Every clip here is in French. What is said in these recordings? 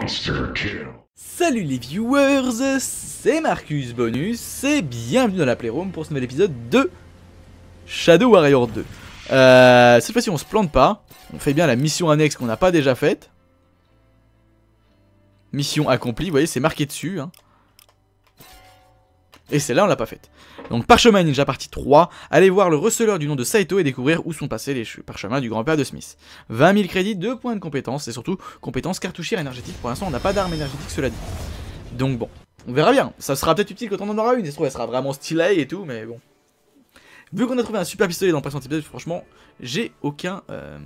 Salut les viewers, c'est Marcus Bonus et bienvenue dans la Playroom pour ce nouvel épisode de Shadow Warrior 2. Cette fois-ci on se plante pas, on fait bien la mission annexe qu'on n'a pas déjà faite. Mission accomplie, vous voyez c'est marqué dessus. Hein. Et celle-là on l'a pas faite. Donc Parchemin Ninja partie 3, allez voir le receleur du nom de Saito et découvrir où sont passés les parchemins du grand-père de Smith. 20 000 crédits, 2 points de compétence et surtout compétence cartouchière énergétique. Pour l'instant on n'a pas d'arme énergétique, cela dit. Donc bon, on verra bien, ça sera peut-être utile quand on en aura une, et se trouve elle sera vraiment stylée et tout, mais bon. Vu qu'on a trouvé un super pistolet dans le précédent épisode, franchement, j'ai aucun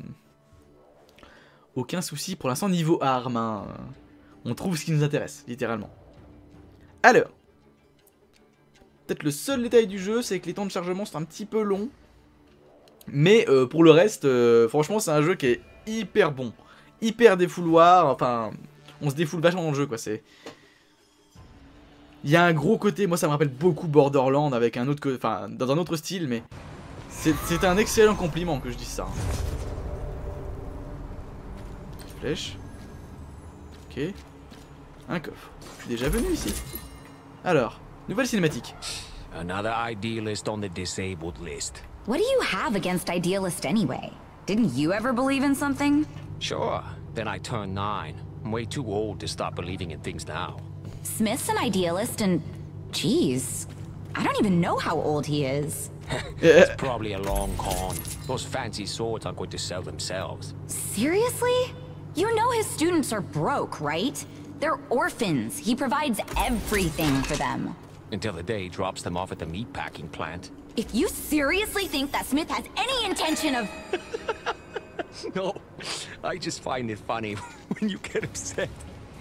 souci pour l'instant niveau arme. Hein. On trouve ce qui nous intéresse, littéralement. Alors, peut-être le seul détail du jeu, c'est que les temps de chargement sont un petit peu longs. Mais pour le reste, franchement, c'est un jeu qui est hyper bon. Hyper défouloir, enfin, on se défoule vachement dans le jeu, quoi. Il y a un gros côté, moi ça me rappelle beaucoup Borderlands avec un autre, enfin, dans un autre style, mais c'est un excellent compliment que je dise ça. Hein. Flèche. Ok. Un coffre. Je suis déjà venu ici. Alors, nouvelle cinématique. Another idealist on the disabled list. What do you have against idealist anyway? Didn't you ever believe in something? Sure, then I turned 9. I'm way too old to start believing in things now. Smith's an idealist and... Geez, I don't even know how old he is. It's probably a long con. Those fancy swords aren't going to sell themselves. Seriously? You know his students are broke, right? They're orphans. He provides everything for them. Until the day he drops them off at the meatpacking plant. If you seriously think that Smith has any intention of... No, I just find it funny when you get upset.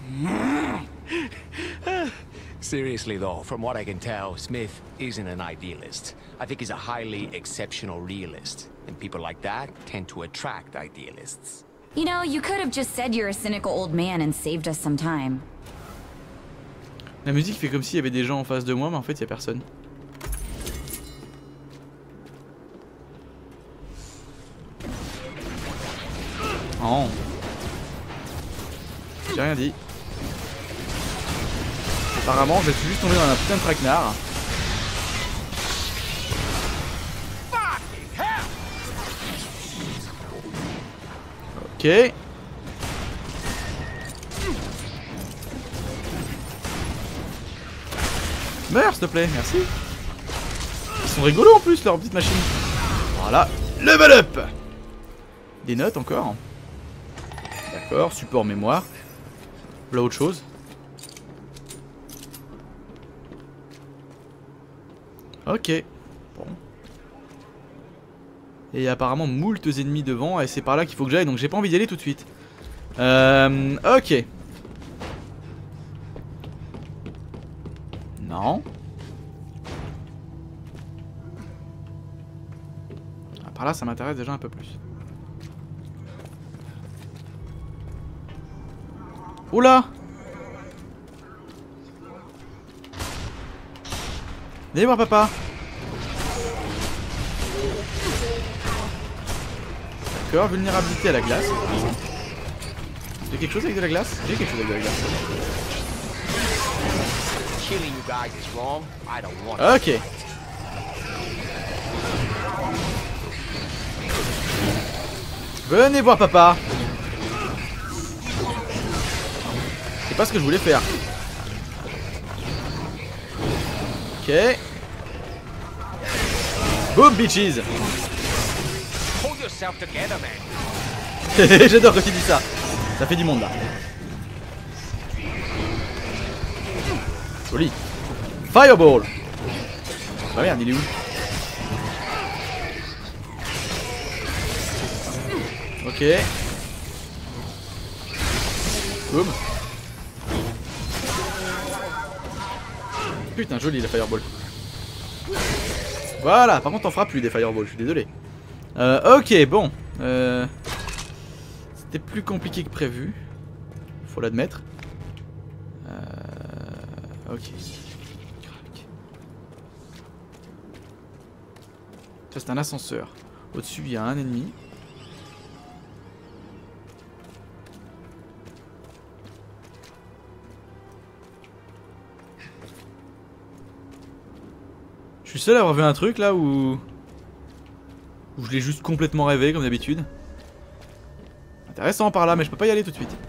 Seriously though, from what I can tell, Smith isn't an idealist. I think he's a highly exceptional realist. And people like that tend to attract idealists. You know, you could have just said you're a cynical old man and saved us some time. La musique fait comme s'il y avait des gens en face de moi, mais en fait il n'y a personne. Oh. J'ai rien dit. Apparemment, je suis juste tombé dans un putain de traquenard. Ok. Meurs s'il te plaît, merci. Ils sont rigolos en plus leur petite machine. Voilà, level up. Des notes encore. D'accord, support mémoire. Voilà autre chose. Ok. Bon. Et il y a apparemment moultes ennemis devant et c'est par là qu'il faut que j'aille, donc j'ai pas envie d'y aller tout de suite. Ok. Non. Ah, par là ça m'intéresse déjà un peu plus. Oula! Venez voir papa! D'accord, vulnérabilité à la glace. J'ai quelque chose avec de la glace? J'ai quelque chose avec de la glace. Ok. Venez voir papa! C'est pas ce que je voulais faire. Ok. Boom bitches. J'adore quand il dit ça. Ça fait du monde là. Joli. Fireball. Bah merde, il est où? Ok. Boom. Putain, joli la fireball. Voilà, par contre t'en feras plus des fireballs, je suis désolé. Ok, bon. C'était plus compliqué que prévu. Faut l'admettre. Ok. Ça c'est un ascenseur. Au-dessus il y a un ennemi. suis le seul à avoir vu un truc là où je l'ai juste complètement rêvé comme d'habitude. Intéressant par là, mais je peux pas y aller tout de suite.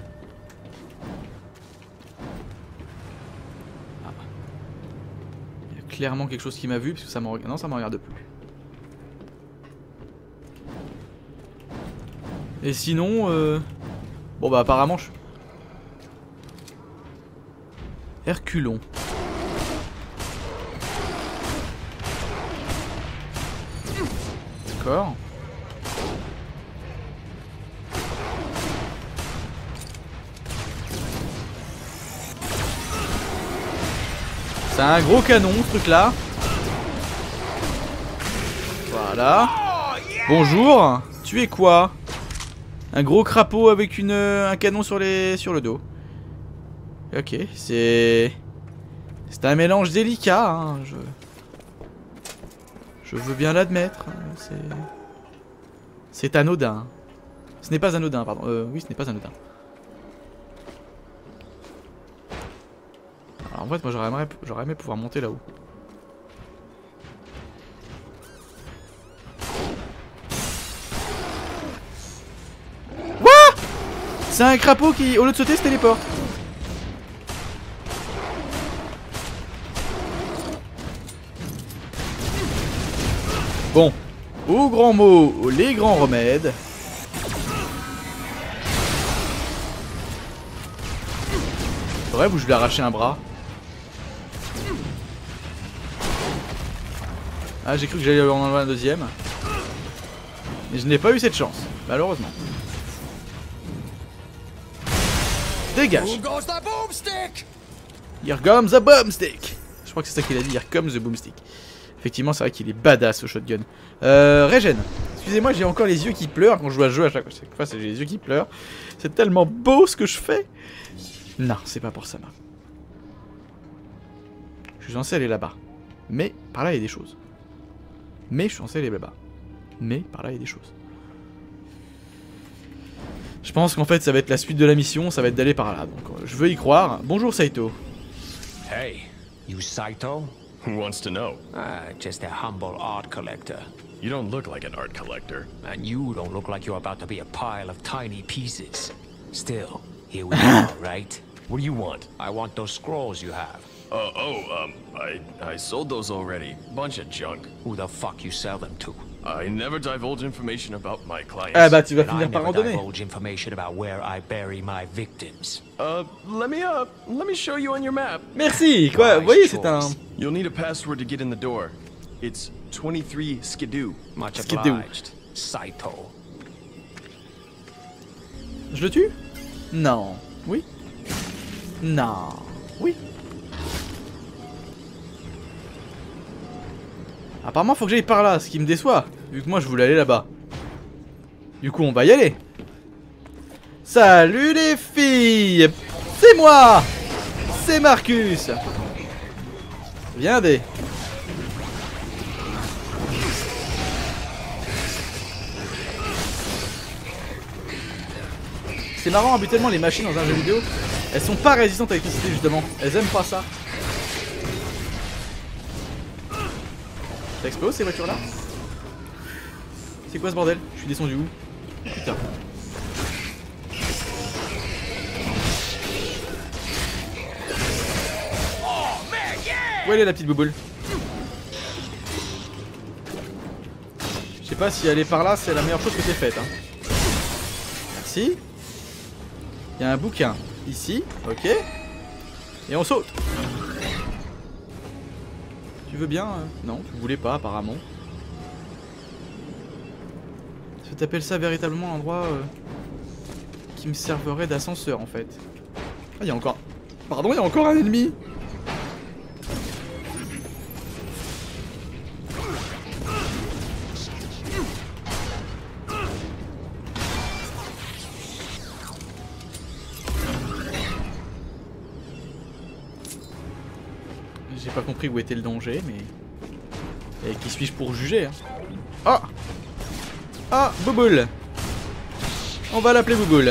Ah. Il y a clairement quelque chose qui m'a vu, parce que ça me regarde. Non, ça me regarde plus. Et sinon, bon bah apparemment je... Herculon. D'accord. C'est un gros canon ce truc là. Voilà. Bonjour. Tu es quoi? Un gros crapaud avec un canon sur le dos. Ok, c'est un mélange délicat, hein. Je veux bien l'admettre. C'est anodin. Ce n'est pas anodin, pardon. Oui, ce n'est pas anodin. Alors, en fait, moi j'aurais aimé pouvoir monter là-haut. What? C'est un crapaud qui, au lieu de sauter, se téléporte. Bon, au grand mot, les grands remèdes. Bref, où je lui ai arraché un bras. Ah, j'ai cru que j'allais en enlever un deuxième. Mais je n'ai pas eu cette chance, malheureusement. Dégage. Here comes the boomstick. Je crois que c'est ça qu'il a dit, here comes the boomstick. Effectivement, c'est vrai qu'il est badass au shotgun. Régène. Excusez-moi, j'ai encore les yeux qui pleurent quand je joue à ce jeu à chaque fois. J'ai les yeux qui pleurent. C'est tellement beau ce que je fais. Non, c'est pas pour ça. Je suis censé aller là-bas. Mais par là, il y a des choses. Mais je suis censé aller là-bas. Mais par là, il y a des choses. Je pense qu'en fait, ça va être la suite de la mission. Ça va être d'aller par là. Donc, je veux y croire. Bonjour, Saito. Hey, you Saito? Who wants to know? Just a humble art collector. You don't look like an art collector. And you don't look like you're about to be a pile of tiny pieces. Still, here we are, right? What do you want? I want those scrolls you have. I sold those already. Bunch of junk. Who the fuck you sell them to? I never divulge information about my clients. Ah bah tu vas And I finir par en never donner. divulge information about where I bury my victims. Let me show you on your map. Merci. Quoi? Vous voyez, c'est un... You'll need a password to get in the door. It's 23 Skidoo. Much Skidoo. obliged, Saito. Je le tue? Non. Oui? Non. Oui. Apparemment, faut que j'aille par là, ce qui me déçoit, vu que moi je voulais aller là-bas. Du coup, on va y aller. Salut les filles! C'est moi! C'est Marcus! Viens des. C'est marrant, habituellement les machines dans un jeu vidéo, elles sont pas résistantes à l'électricité justement. Elles aiment pas ça. Ça explose ces voitures là? C'est quoi ce bordel? Je suis descendu où? Putain. Où elle est la petite bouboule? Je sais pas si aller par là c'est la meilleure chose que t'aies faite hein. Merci. Il y a un bouquin ici, ok. Et on saute. Tu veux bien non, tu voulais pas apparemment. Tu t'appelles ça véritablement un endroit qui me servirait d'ascenseur en fait. Ah, il y a encore... Pardon, il y a encore un ennemi. J'ai pas compris où était le danger, mais... Et qui suis-je pour juger hein? Ah! Ah, Bouboule! On va l'appeler Bouboule.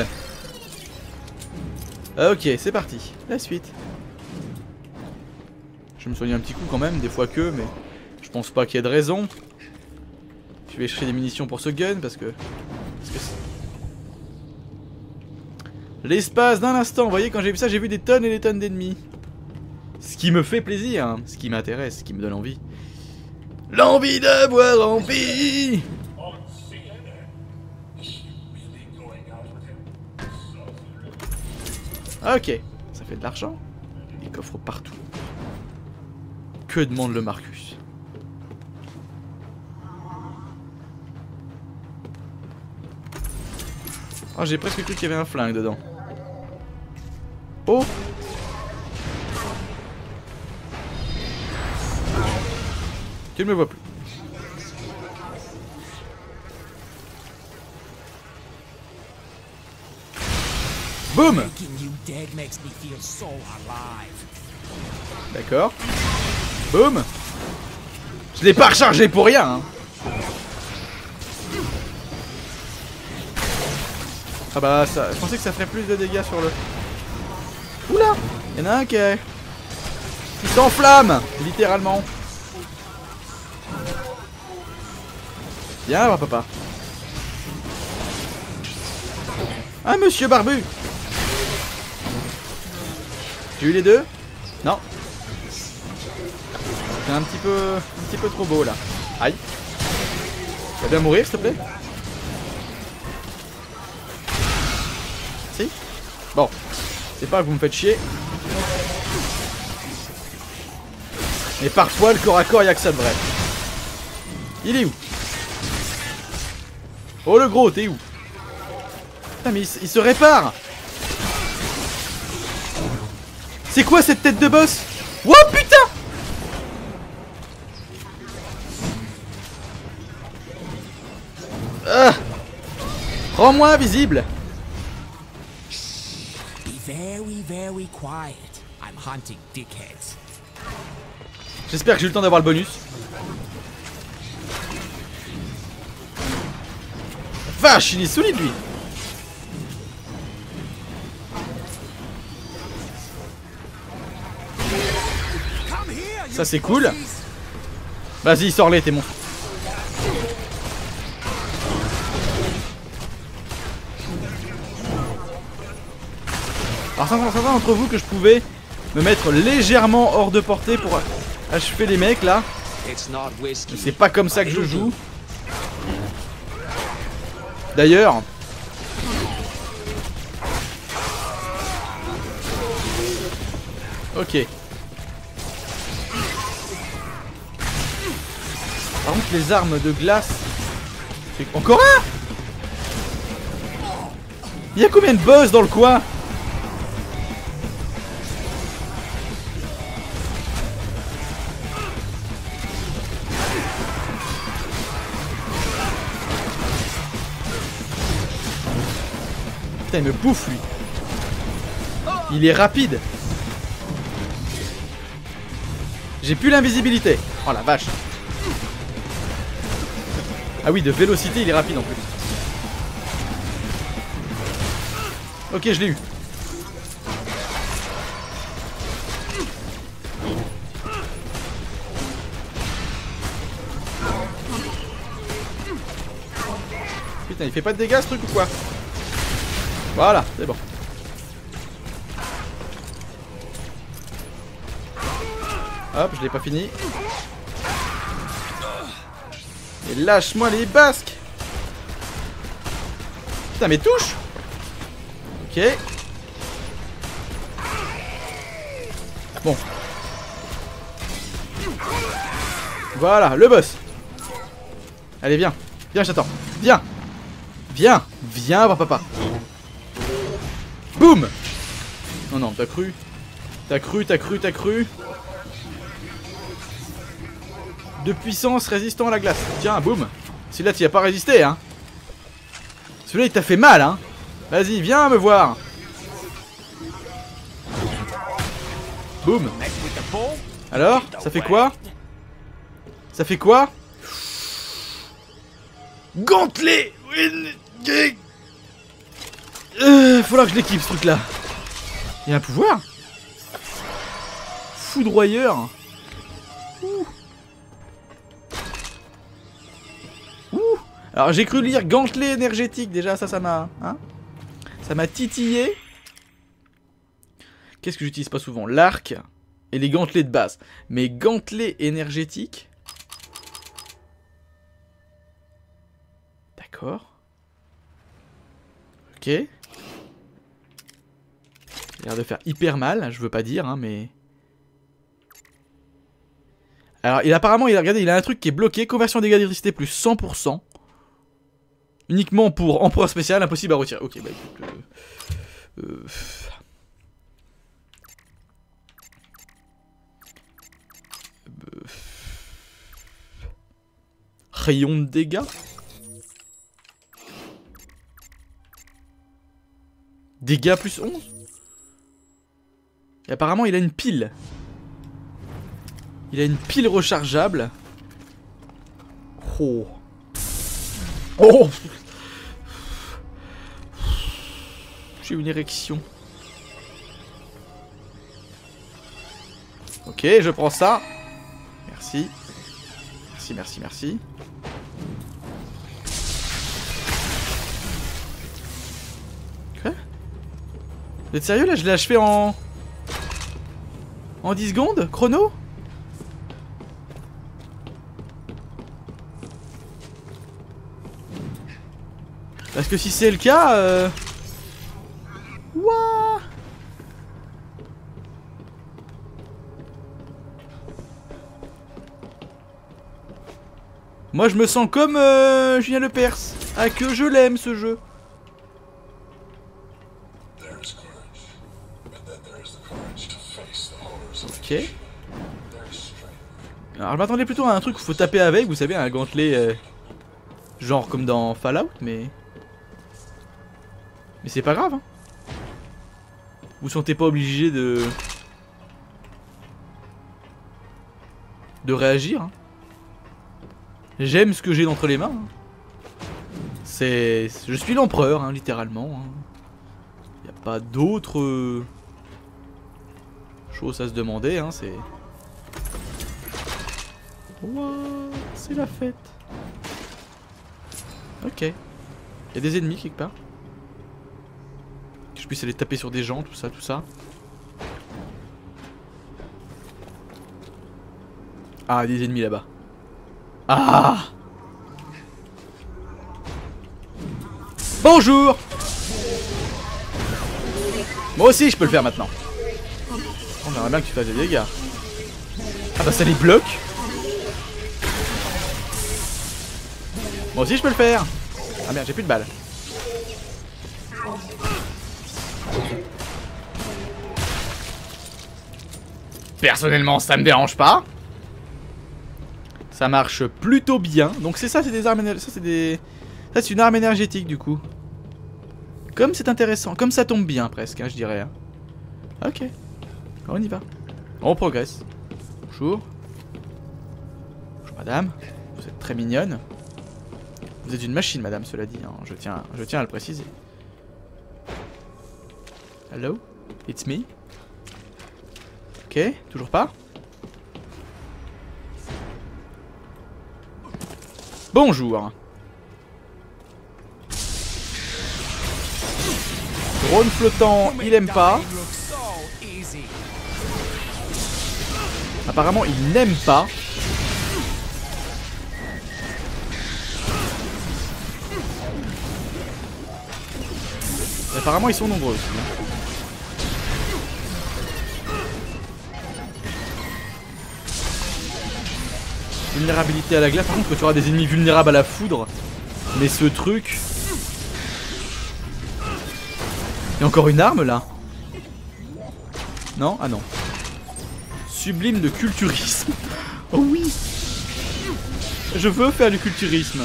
Ok, c'est parti. La suite. Je me soigne un petit coup quand même, des fois que, mais... Je pense pas qu'il y ait de raison. Je vais chercher des munitions pour ce gun parce que l'espace d'un instant, vous voyez, quand j'ai vu ça, j'ai vu des tonnes et des tonnes d'ennemis. Ce qui me fait plaisir, hein. Ce qui m'intéresse, ce qui me donne envie. L'envie d'avoir envie. Ok, ça fait de l'argent. Des coffres partout. Que demande le Marcus? Oh, j'ai presque cru qu'il y avait un flingue dedans. Oh! Tu ne me vois plus. Boum! D'accord. Boum! Je l'ai pas rechargé pour rien, hein. Ah bah ça, je pensais que ça ferait plus de dégâts sur le... Oula! Il y en a un qui s'enflamme, littéralement. Viens, papa. Ah, monsieur barbu! J'ai eu les deux? Non. C'est un petit peu trop beau là. Aïe. Tu vas bien mourir, s'il te plaît? Si? Bon. C'est pas que vous me faites chier. Mais parfois, le corps à corps, y'a que ça de vrai. Il est où? Oh le gros, t'es où? Putain, mais il se répare! C'est quoi cette tête de boss? Oh putain! Ah! Rends-moi invisible! J'espère que j'ai eu le temps d'avoir le bonus. Vache, il est solide lui! Ça c'est cool. Vas-y, sors-les tes monstres. Alors certains d'entre vous que je pouvais me mettre légèrement hors de portée pour achever les mecs là. C'est pas comme ça que je joue. D'ailleurs... Ok. Par contre les armes de glace... Encore un! Il y a combien de boss dans le coin? Putain, il me bouffe lui. Il est rapide. J'ai plus l'invisibilité. Oh la vache. Ah oui, de vélocité, il est rapide en plus. Ok, je l'ai eu. Putain, il fait pas de dégâts ce truc ou quoi? Voilà, c'est bon. Hop, je l'ai pas fini. Et lâche-moi les basques. Putain, mais touche. Ok. Bon. Voilà, le boss. Allez, viens. Viens, j'attends. Viens. Viens. Viens, papa. Boum. Non, non, t'as cru. T'as cru, t'as cru, t'as cru. De puissance résistant à la glace. Tiens, boum. Celui-là, t'y as pas résisté, hein. Celui-là, il t'a fait mal, hein. Vas-y, viens me voir. Boum. Alors, ça fait quoi? Ça fait quoi? Gantelet. Faudra que je l'équipe, ce truc-là. Il y a un pouvoir. Foudroyeur. Alors j'ai cru lire gantelet énergétique déjà, ça m'a... Hein, ça m'a titillé. Qu'est-ce que j'utilise pas souvent? L'arc et les gantelets de base. Mais gantelets énergétiques... D'accord. Ok. Il a l'air de faire hyper mal, je veux pas dire, hein, mais... Alors, apparemment, regardez, il a un truc qui est bloqué. Conversion dégâts d'électricité plus 100%. Uniquement pour empereur spécial, impossible à retirer. Ok, bah écoute... Rayon de dégâts. Dégâts plus 11. Et apparemment, il a une pile. Il a une pile rechargeable. Oh. Oh. J'ai une érection. Ok, je prends ça. Merci. Merci, merci, merci. Quoi? Vous êtes sérieux là? Je l'ai achevé en 10 secondes? Chrono? Parce que si c'est le cas, Ouah. Moi je me sens comme Julien Lepers. Ah que je l'aime ce jeu. Ok. Alors je m'attendais plutôt à un truc où faut taper avec, vous savez, un gantelet genre comme dans Fallout, mais c'est pas grave, hein. Vous sentez pas obligé de réagir, hein. J'aime ce que j'ai entre les mains, hein. Je suis l'empereur, hein, littéralement, hein. Y a pas d'autre chose à se demander, hein, c'est... Wow, c'est la fête. Ok. Y a des ennemis quelque part. Que je puisse aller taper sur des gens, tout ça, tout ça. Ah, des ennemis là-bas. Ah! Bonjour! Moi aussi je peux le faire maintenant. On aimerait bien que tu fasses des dégâts. Ah bah ça les bloque. Moi aussi je peux le faire. Ah merde, j'ai plus de balles. Personnellement ça me dérange pas. Ça marche plutôt bien. Donc c'est ça, c'est des armes énergétiques. Ça c'est une arme énergétique du coup. Comme c'est intéressant, comme ça tombe bien presque, hein, je dirais. Hein. Ok, on y va. On progresse. Bonjour. Bonjour madame. Vous êtes très mignonne. Vous êtes une machine madame, cela dit. Hein. Je tiens à le préciser. Hello, it's me. Ok, toujours pas. Bonjour. Drone flottant, il aime pas. Apparemment, il n'aime pas. Et apparemment, ils sont nombreux aussi. Vulnérabilité à la glace. Par contre, tu auras des ennemis vulnérables à la foudre. Mais ce truc... Il y a encore une arme là? Non? Ah non. Sublime de culturisme. Oh oui! Je veux faire du culturisme.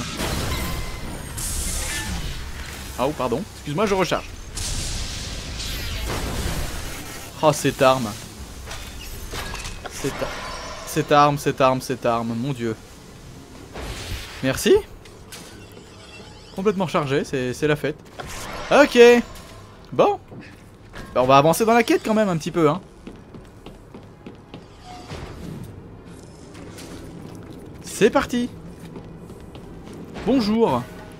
Ah oh pardon. Excuse-moi, je recharge. Oh cette arme. Cette arme, mon dieu. Merci. Complètement chargé, c'est la fête. Ok. Bon. Bah, on va avancer dans la quête quand même un petit peu, hein. C'est parti. Bonjour.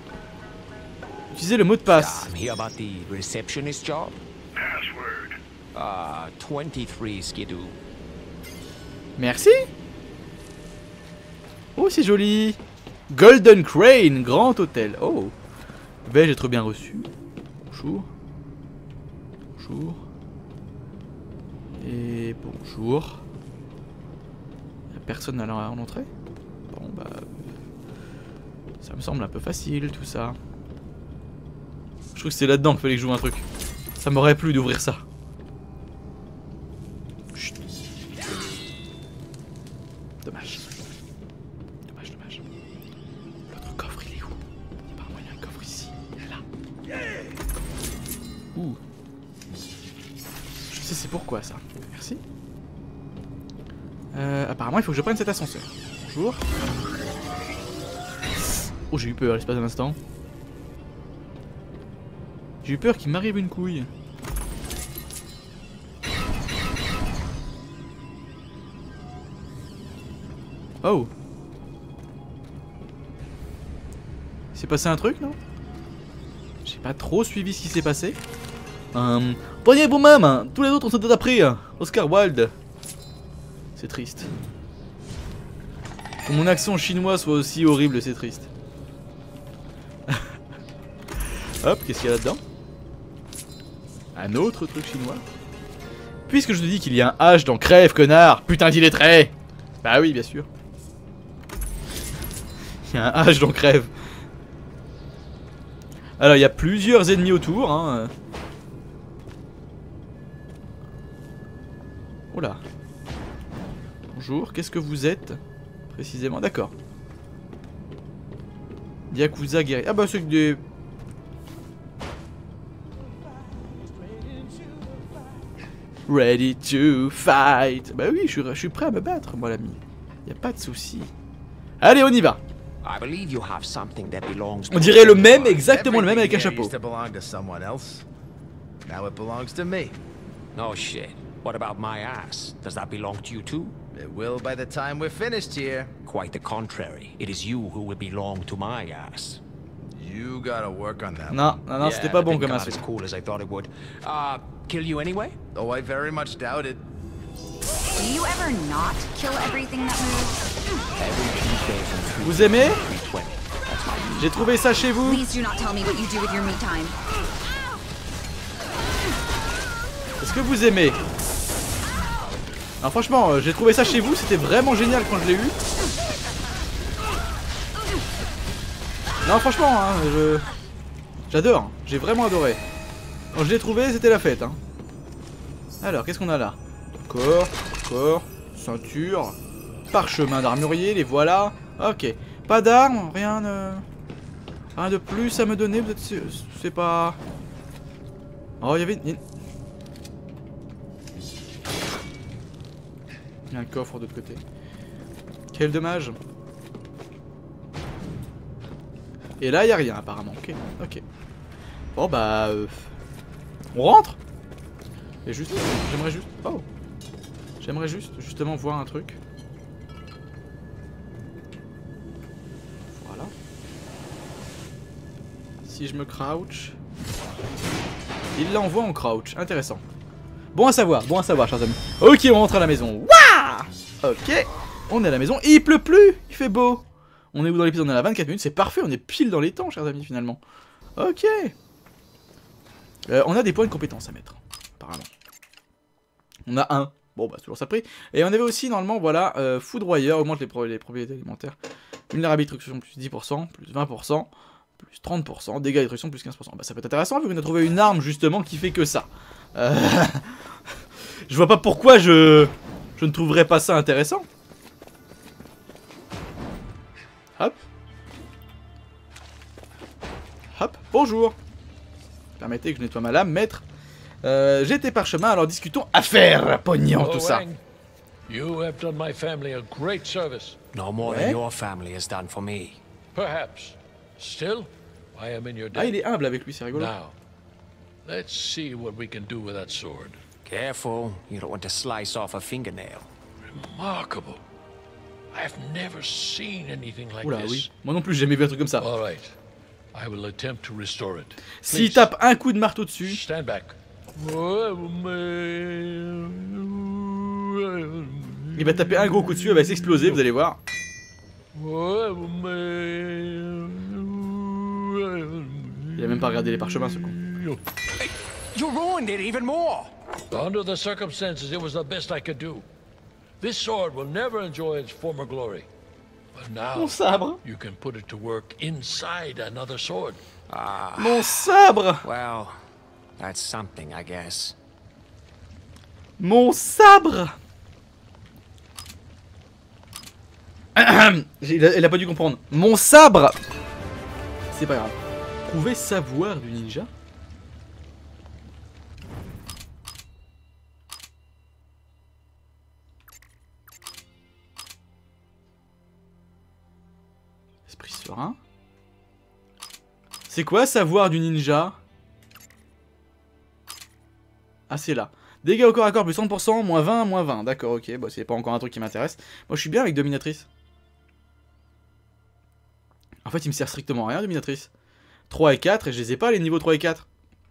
Utilisez le mot de passe. I'm here about the receptionist job. Password. 23 Skidoo. Merci. Oh, c'est joli. Golden Crane, grand hôtel. Oh. Vais-je être bien reçu? Bonjour. Bonjour. Et bonjour. Y'a personne à l'entrée? Bon bah... ça me semble un peu facile tout ça. Je trouve que c'est là-dedans qu'il fallait que je joue un truc. Ça m'aurait plu d'ouvrir ça. Chut. Dommage. Dommage, dommage. L'autre coffre il est où? Apparemment il y a un coffre ici. Il est là. Ouh. Je sais c'est pourquoi ça. Merci. Apparemment il faut que je prenne cet ascenseur. Bonjour. Oh j'ai eu peur à l'espace d'un instant. J'ai eu peur qu'il m'arrive une couille. Oh. Il s'est passé un truc non? J'ai pas trop suivi ce qui s'est passé. Voyez vous-même, hein. Tous les autres ont été appris. Oscar Wilde. C'est triste. Que mon accent chinois soit aussi horrible, c'est triste. Hop, qu'est-ce qu'il y a là-dedans? Un autre truc chinois. Puisque je te dis qu'il y a un H dans Crève, connard. Putain d'illettré. Bah oui, bien sûr. Il y a un H dans Crève. Alors, il y a plusieurs ennemis autour. Hein. Oh là. Bonjour, qu'est-ce que vous êtes? Précisément, d'accord. Yakuza guerrier. Ah bah c'est que des... Ready to fight. Bah oui, je suis prêt à me battre, moi l'ami. Y a pas de souci. Allez, on y va. I believe you have something that belongs to On dirait le même, exactement le même avec un chapeau. Used to belong to someone else. Now it belongs to me. No shit. What about my ass? Does that belong to you too? It will by the time we're finished here. Quite the contrary. It is you who will belong to my ass. You gotta work on that. Non, non, non, c'était pas bon comme Not insulte. as cool as I thought it would. Kill you anyway? Oh, I very much doubt it. Do you ever not kill everything that moves? Every Tuesday from Vous aimez? 3:20. That's my J'ai trouvé ça chez vous. Please do not tell me what you do with your me time. Est-ce que vous aimez? Alors franchement, j'ai trouvé ça chez vous, c'était vraiment génial quand je l'ai eu. Non franchement, hein, j'adore, j'ai vraiment adoré. Quand je l'ai trouvé, c'était la fête. Hein. Alors, qu'est-ce qu'on a là? Corps, ceinture, parchemin d'armurier, les voilà. Ok, pas d'armes, rien de plus à me donner, peut-être c'est pas... Oh, il y avait une... Il y a un coffre de l'autre côté. Quel dommage. Et là, il n'y a rien apparemment. Ok, ok. Bon bah... on rentre. Et juste... J'aimerais juste... Oh. J'aimerais justement voir un truc. Voilà. Si je me crouch... Il l'envoie en crouch. Intéressant. Bon à savoir, chers amis. Ok, on rentre à la maison. Waouh. Ok, on est à la maison. Et il pleut plus, il fait beau. On est où dans l'épisode? On est à 24 minutes, c'est parfait, on est pile dans les temps, chers amis, finalement. Ok. On a des points de compétence à mettre, apparemment. On a un. Bon, bah, c'est toujours ça de prix. Et on avait aussi, normalement, voilà, foudroyeur, augmente les propriétés alimentaires. Vulnérabilité destruction plus 10%, plus 20%, plus 30%, dégâts de destruction plus 15%. Bah, ça peut être intéressant, vu qu'on a trouvé une arme, justement, qui fait que ça. Je vois pas pourquoi je ne trouverais pas ça intéressant. Hop. Hop, bonjour. Permettez que je nettoie ma lame, maître. J'étais parchemin, alors discutons affaires, pognon, tout ça. You have done my family a great service. No more Ouais. than your family has done for me. Perhaps. Still, I am in your Ah, il debt. est humble avec lui, c'est rigolo. Now, let's see what we can do with that sword. Careful, you don't want to slice off a fingernail. Remarkable. I've never seen anything like Oula, this. oui. Moi non plus, j'ai jamais vu un truc comme ça. All right. I will attempt to restore it. S'il Please, tape un coup de marteau dessus, stand back. il va taper un gros coup dessus, elle va s'exploser, vous allez voir. Il a même pas regardé les parchemins, ce con. You ruined it even more! Under the circumstances, it was the best I could do. This sword will never enjoy its former glory. But now, Mon sabre! you can put it to work inside another sword. Mon sabre! Well, that's something, I guess. Mon sabre! Elle a pas dû comprendre. Mon sabre! C'est pas grave. Prouver savoir du ninja? Esprit serein. C'est quoi savoir du ninja? Ah, c'est là. Dégâts au corps à corps plus 100%, moins 20, moins 20. D'accord, ok. Bon, c'est pas encore un truc qui m'intéresse. Moi, je suis bien avec Dominatrice. En fait, il me sert strictement à rien, Dominatrice. 3 et 4, et je les ai pas, les niveaux 3 et 4.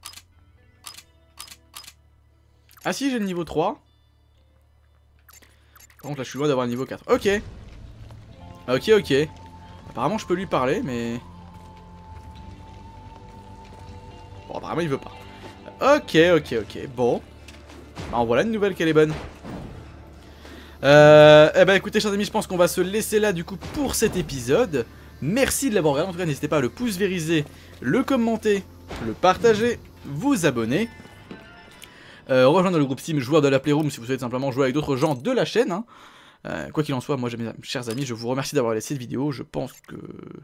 Ah si, j'ai le niveau 3. Par contre, là, je suis loin d'avoir le niveau 4. Ok. Ok, ok. Apparemment, je peux lui parler, mais... Bon, apparemment, il veut pas. Ok, ok, ok. Bon. Bah, en voilà une nouvelle qu'elle est bonne. Eh ben, écoutez, chers amis, je pense qu'on va se laisser là, du coup, pour cet épisode. Merci de l'avoir regardé. En tout cas, n'hésitez pas à le pouce vériser, le commenter, le partager, vous abonner. Rejoindre le groupe Steam Joueurs de la Playroom si vous souhaitez simplement jouer avec d'autres gens de la chaîne. Hein. Quoi qu'il en soit, moi, mes chers amis, je vous remercie d'avoir laissé cette vidéo. Je pense que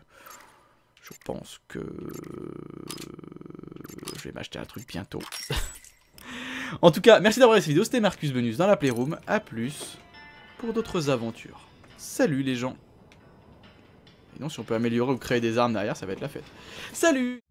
je vais m'acheter un truc bientôt. En tout cas, merci d'avoir regardé cette vidéo. C'était Marcus Benus dans la Playroom. A plus pour d'autres aventures. Salut les gens. Et non, si on peut améliorer ou créer des armes derrière, ça va être la fête. Salut!